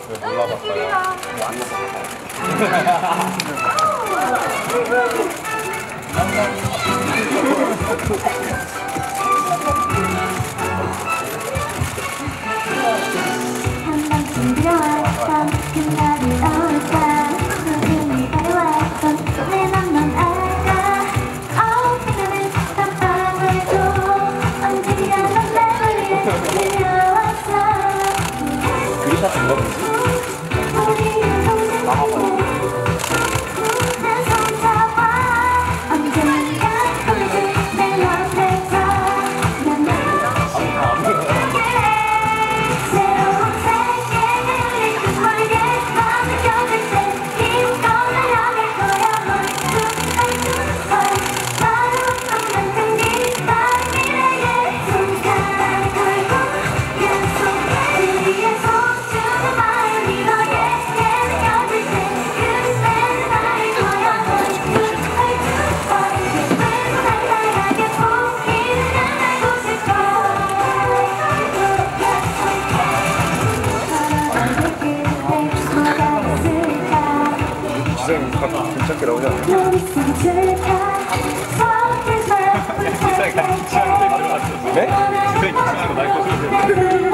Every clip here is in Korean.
왜 몰라봤어요? 한 번쯤 그려왔던 그날이 올까 소중히 바래왔던 내 맘 넌 알까 그날은 깜빡해도 언젠가 넌 내 위에 그려왔어 그릇 같은 거 뭐지? 우리의 동생에게 내 손 잡아 언젠가 우리들 내 옆에서 난 새로운 세계를 그 멀게 느껴질 때 힘껏 날아갈 거야 마루었던 만큼 깊은 미래에 손가락 걸고 약속 우리의 소중한 마음이 너에게 느껴질 때 그때는 알 거야 예쁘고 당당하게 포기는 안 하고 싶어 기사님 가끔 괜찮게 나오지 않아요? 기사님 같이 취향대 들어갔어. 네? 기사님 기사님 날 거거든요.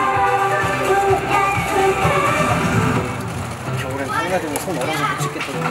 겨울엔 해가지고 손 얼어서 못 찍겠더라고.